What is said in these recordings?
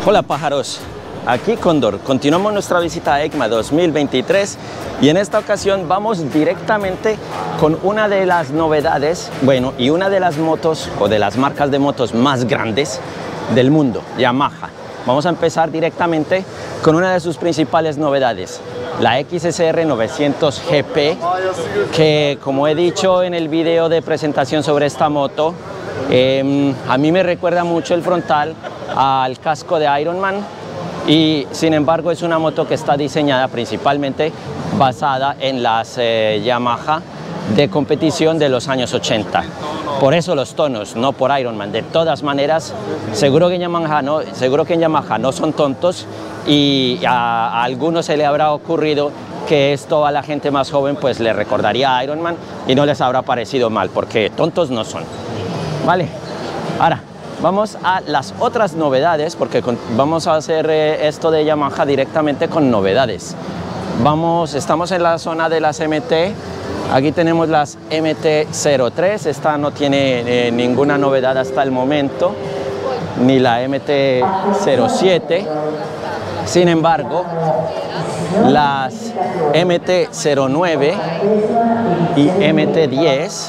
Hola pájaros, aquí Cóndor. Continuamos nuestra visita a EICMA 2023 y en esta ocasión vamos directamente con una de las novedades, y una de las motos o de las marcas de motos más grandes del mundo, Yamaha. Vamos a empezar directamente con una de sus principales novedades, la XSR 900 GP, que como he dicho en el video de presentación sobre esta moto, a mí me recuerda mucho el frontal al casco de Ironman y sin embargo es una moto que está diseñada principalmente basada en las Yamaha de competición de los años 80. Por eso los tonos, no por Ironman. De todas maneras, seguro que en Yamaha no son tontos y a algunos se le habrá ocurrido que esto a la gente más joven pues le recordaría a Ironman y no les habrá parecido mal, porque tontos no son. Vale, ahora vamos a las otras novedades, porque vamos a hacer esto de Yamaha directamente con novedades. Estamos en la zona de las MT. Aquí tenemos las MT-03, esta no tiene ninguna novedad hasta el momento, ni la MT-07. Sin embargo, las MT-09 y MT-10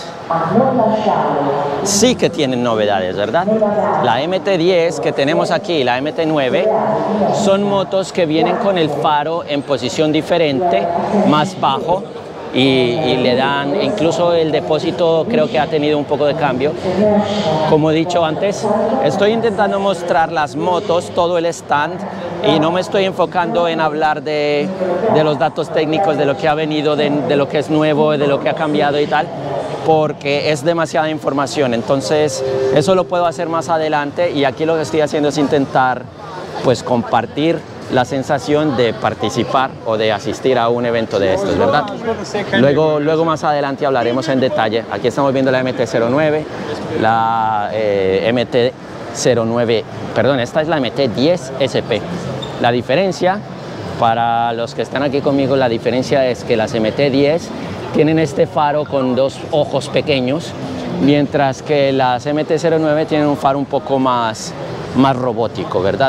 sí que tienen novedades, ¿verdad? La MT-10 que tenemos aquí, la MT-9, son motos que vienen con el faro en posición diferente, más bajo, y le dan, incluso el depósito creo que ha tenido un poco de cambio. Como he dicho antes, estoy intentando mostrar las motos, todo el stand, y no me estoy enfocando en hablar de los datos técnicos, de lo que ha venido, de lo que es nuevo, de lo que ha cambiado y tal, porque es demasiada información. Entonces eso lo puedo hacer más adelante, y aquí lo que estoy haciendo es intentar pues compartir la sensación de participar o de asistir a un evento de estos, ¿verdad? Luego más adelante hablaremos en detalle. Aquí estamos viendo la MT-09, la MT-09, perdón, esta es la MT-10 SP. La diferencia, para los que están aquí conmigo, la diferencia es que las MT-10 tienen este faro con dos ojos pequeños, mientras que las MT-09 tienen un faro un poco más robótico, ¿verdad?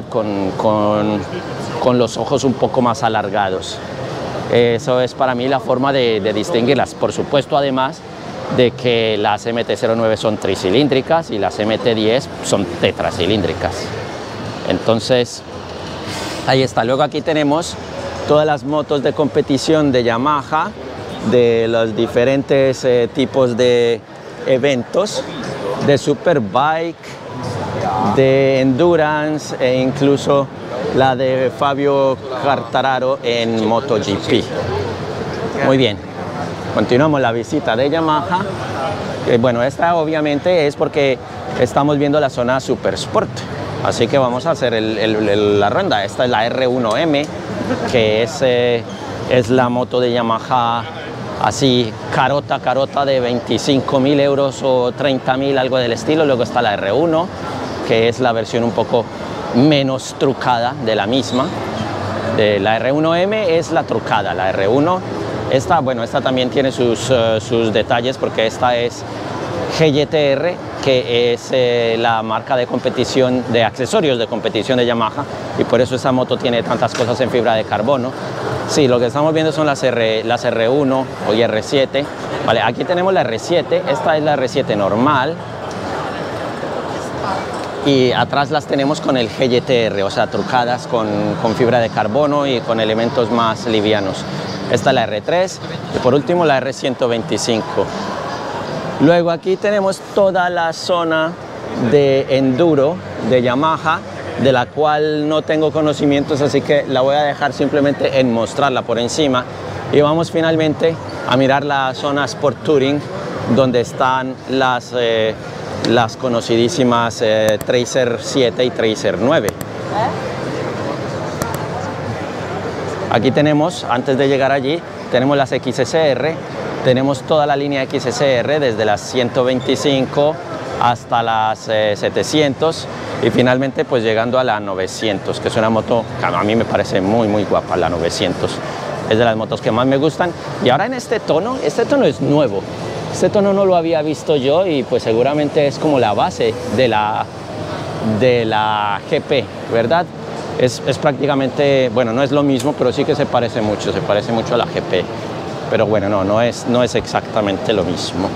Con los ojos un poco más alargados. Eso es para mí la forma de distinguirlas. Por supuesto, además de que las MT-09 son tricilíndricas y las MT-10 son tetracilíndricas. Entonces, ahí está. Luego aquí tenemos todas las motos de competición de Yamaha, de los diferentes tipos de eventos, de Superbike, de Endurance e incluso la de Fabio Quartararo en MotoGP. Muy bien, continuamos la visita de Yamaha. Bueno, esta obviamente es porque estamos viendo la zona Super Sport, así que vamos a hacer la ronda. Esta es la R1M, que es la moto de Yamaha así carota de 25.000 euros o 30.000, algo del estilo. Luego está la R1, que es la versión un poco menos trucada de la misma. La R1M es la trucada. La R1, esta también tiene sus detalles, porque esta es GTR, que es la marca de competición, de accesorios de competición de Yamaha, y por eso esa moto tiene tantas cosas en fibra de carbono. Sí, lo que estamos viendo son las R1 o R7. Vale, aquí tenemos la R7, esta es la R7 normal, y atrás las tenemos con el GTR, o sea, trucadas con fibra de carbono y con elementos más livianos. Esta es la R3 y por último la R125. Luego aquí tenemos toda la zona de enduro de Yamaha, de la cual no tengo conocimientos, así que la voy a dejar simplemente en mostrarla por encima. Y vamos finalmente a mirar la zona Sport Touring, donde están las conocidísimas Tracer 7 y Tracer 9. Aquí tenemos, antes de llegar allí, tenemos las XSR, tenemos toda la línea XSR, desde las 125 hasta las 700, y finalmente pues llegando a la 900, que es una moto que a mí me parece muy guapa. La 900 es de las motos que más me gustan. Y ahora en este tono es nuevo. Este tono no lo había visto yo, y pues seguramente es como la base de la GP, ¿verdad? Es prácticamente, bueno, no es lo mismo, pero sí que se parece mucho a la GP. Pero bueno, no es exactamente lo mismo.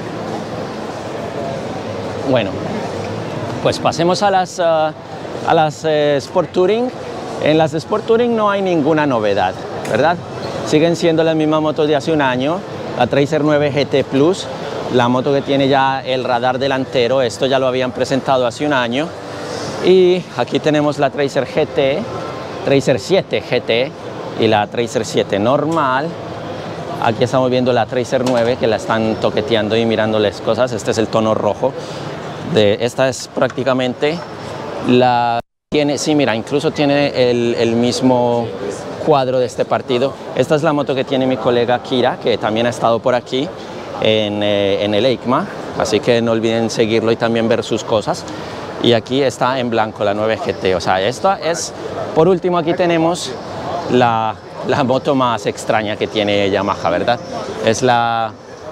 Bueno, pues pasemos a las Sport Touring. En las Sport Touring no hay ninguna novedad, ¿verdad? Siguen siendo las mismas motos de hace un año. La Tracer 9 GT Plus, la moto que tiene ya el radar delantero, esto ya lo habían presentado hace un año. Y aquí tenemos la Tracer GT, Tracer 7 GT y la Tracer 7 normal. Aquí estamos viendo la Tracer 9 que la están toqueteando y mirándoles cosas. Este es el tono rojo. Esta es prácticamente la... sí, mira, incluso tiene el mismo cuadro de este partido. Esta es la moto que tiene mi colega Kira, que también ha estado por aquí en el EICMA. Así que no olviden seguirlo y también ver sus cosas. Y aquí está en blanco la 9 GT, o sea, esta es, por último aquí tenemos la moto más extraña que tiene Yamaha, ¿verdad? Es la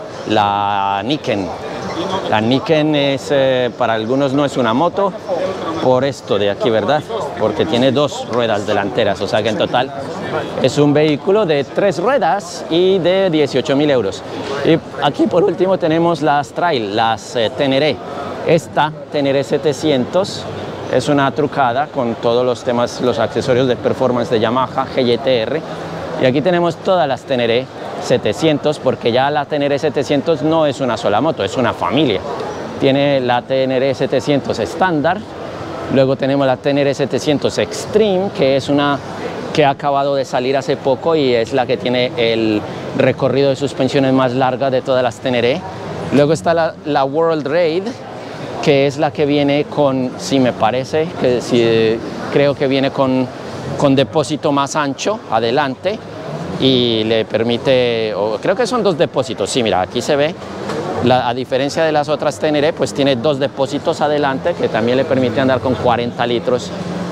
Niken. La Niken es, para algunos no es una moto, por esto de aquí, ¿verdad? Porque tiene 2 ruedas delanteras, o sea que en total es un vehículo de 3 ruedas y de 18.000 euros. Y aquí por último tenemos las Trail, las Teneré. Esta Teneré 700 es una trucada con todos los temas, los accesorios de performance de Yamaha, GTR. Y aquí tenemos todas las Teneré 700, porque ya la Teneré 700 no es una sola moto, es una familia. Tiene la Teneré 700 estándar, luego tenemos la Teneré 700 Extreme, que es una que ha acabado de salir hace poco y es la que tiene el recorrido de suspensiones más larga de todas las Teneré. Luego está la World Raid, que es la que viene con, si me parece, creo que viene con depósito más ancho adelante y le permite, creo que son 2 depósitos, sí, mira, aquí se ve, a diferencia de las otras Teneré, pues tiene 2 depósitos adelante que también le permite andar con 40 litros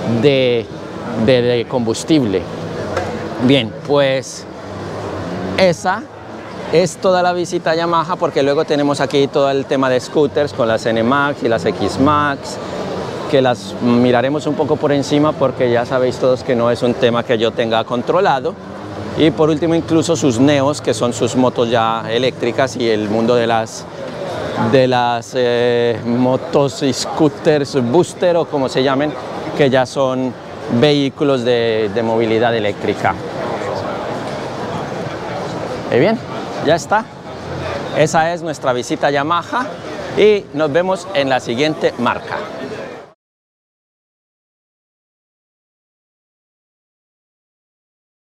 de combustible. Bien, pues esa es toda la visita a Yamaha, porque luego tenemos aquí todo el tema de scooters con las NMAX y las XMAX, que las miraremos un poco por encima porque ya sabéis todos que no es un tema que yo tenga controlado. Y por último incluso sus Neos, que son sus motos ya eléctricas, y el mundo de las motos y scooters booster o como se llamen, que ya son vehículos de movilidad eléctrica. Y bien, ya está. Esa es nuestra visita a Yamaha y nos vemos en la siguiente marca.